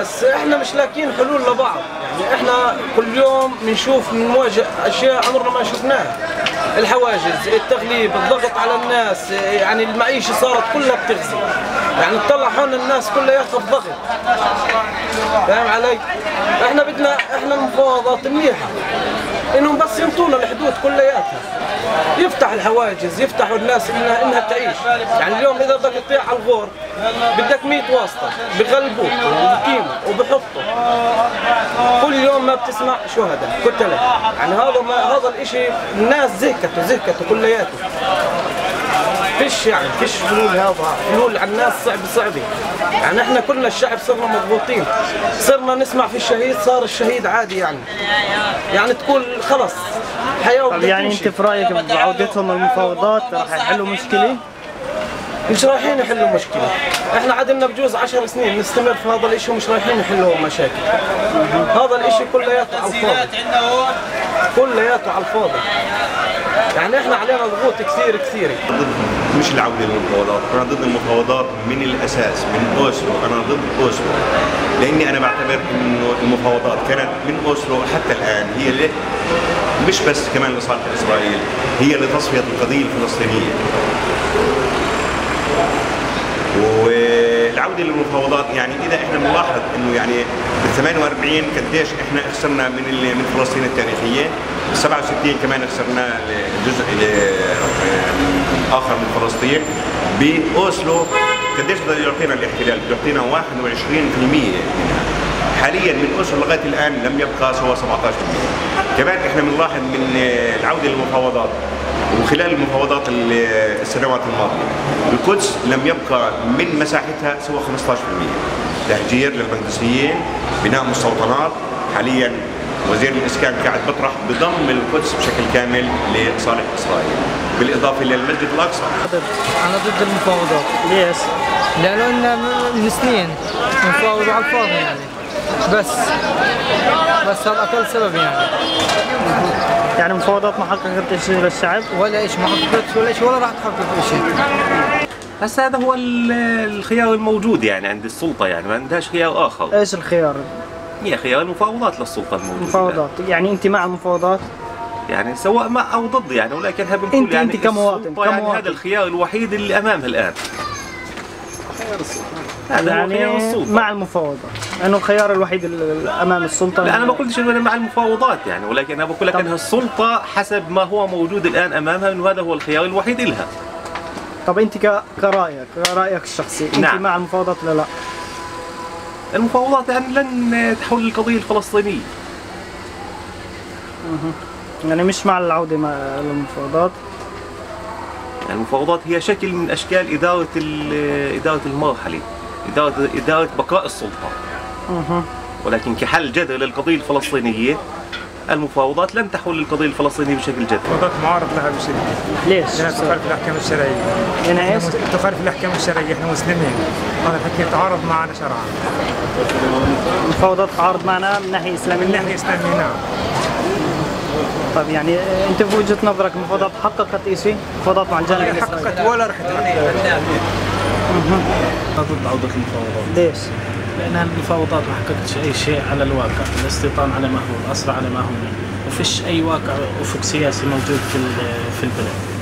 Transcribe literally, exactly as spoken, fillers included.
بس احنا مش لاقيين حلول لبعض، يعني احنا كل يوم بنشوف بنواجه اشياء عمرنا ما شفناها. الحواجز، التغليب، الضغط على الناس، يعني المعيشه صارت كلها بتغزي، يعني تطلع حول الناس كلها ياخذ ضغط. فاهم علي؟ احنا بدنا احنا المفاوضات منيحه، انهم بس ينطونا الحدود كلياتها، يفتح الحواجز، يفتحوا الناس انها انها تعيش. يعني اليوم اذا بدك تطيع على الغور بدك مئة واسطه، بغلبوك وبقيموا وبحطوا. كل يوم ما بتسمع شهداء قتله، يعني هذا ما هذا الاشي الناس زهكته زهكته كلياته. فيش يعني فيش حلول، هذا حلول على الناس صعب صعبه. يعني احنا كلنا الشعب صرنا مضغوطين، صرنا نسمع في الشهيد، صار الشهيد عادي يعني. يعني تقول خلص حياه. طب يعني انت في رايك بعودتهم المفاوضات راح يحلوا مشكله؟ مش رايحين يحلوا مشكله، احنا عدنا بجوز عشر سنين نستمر في هذا الاشي ومش رايحين يحلوا مشاكل. هذا الاشي كلياته على الفاضي، كلياته على الفاضي. يعني احنا علينا ضغوط كثير كثير. مش العودة للمفاوضات، أنا ضد المفاوضات من الأساس، من أوسلو، أنا ضد أوسلو، لأني أنا بعتبر إنه المفاوضات كانت من أوسلو حتى الآن هي اللي مش بس كمان لصالح إسرائيل، هي لتصفية القضية الفلسطينية. والعودة للمفاوضات يعني إذا إحنا بنلاحظ إنه يعني بال ثمانية وأربعين قديش إحنا خسرنا من من فلسطين التاريخية، بال سبعة وستين كمان خسرنا جزء آخر من فلسطين، بأوسلو قديش بده يعطينا الاحتلال؟ بده يعطينا واحد وعشرين بالمئة منها. حاليا من أوسلو لغاية الآن لم يبقى سوى سبعة عشر بالمئة. كمان إحنا بنلاحظ من العودة للمفاوضات وخلال المفاوضات السنوات الماضية القدس لم يبقى من مساحتها سوى خمسة عشر بالمئة. تهجير للمهندسيين، بناء مستوطنات. حاليا وزير الإسكان قاعد بيطرح بضم القدس بشكل كامل لصالح إسرائيل، بالإضافة للمسجد الأقصى. أنا ضد المفاوضات. ليش؟ لأنه إن من سنين نفاوض على الفاضي يعني، بس بس هذا أقل سبب يعني. يعني المفاوضات ما حققت شيء للشعب؟ ولا إيش ما حققت ولا شيء ولا راح تحقق شيء. هسه هذا هو الخيار الموجود يعني عند السلطة، يعني ما عندهاش خيار آخر. ايش الخيار؟ هي خيار المفاوضات للسلطة الموجودة. مفاوضات، يعني أنت مع المفاوضات؟ يعني سواء مع أو ضد يعني، ولكن بنقول انت يعني انت كمواطن كمواطن يعني هذا الخيار الوحيد اللي أمامها الآن. خيار السلطة. هذا يعني هو خيار السلطة. مع المفاوضات، لأنه الخيار الوحيد أمام السلطة. لا أنا ما قلتش إنه أنا مع المفاوضات يعني، ولكن أنا بقول لك أنها السلطة حسب ما هو موجود الآن أمامها إنه هذا هو الخيار الوحيد لها. طب أنت كرأيك كرأيك الشخصي أنت نعم. مع المفاوضات ولا لا؟ المفاوضات يعني لن تحل القضية الفلسطينية. يعني مش مع العودة مع المفاوضات؟ يعني المفاوضات هي شكل من أشكال إدارة إدارة المرحلة، إدارة إدارة بقاء السلطة. ولكن كحل جذري للقضية الفلسطينية المفاوضات لن تحل القضية الفلسطينية بشكل جذري. المفاوضات معارض لها بشدة. ليش؟ لأنها تخالف الأحكام الشرعية. يعني ايش؟ تخالف الأحكام الشرعية، احنا مسلمين. هذا الحكي يتعارض معنا شرعا. المفاوضات تعارض معنا من ناحية إسلامية؟ من ناحية إسلامية نعم. طيب يعني أنت في وجهة نظرك المفاوضات حققت شيء؟ المفاوضات مع الجانب الإسرائيلي؟ حققت ولا رح تحقق. ضد عودة المفاوضات. ليش؟ لأن المفاوضات ما حققتش أي شيء على الواقع، الاستيطان على ما هو، الأسرى على ما هو، وفيش أي واقع أفق سياسي موجود في في البلد.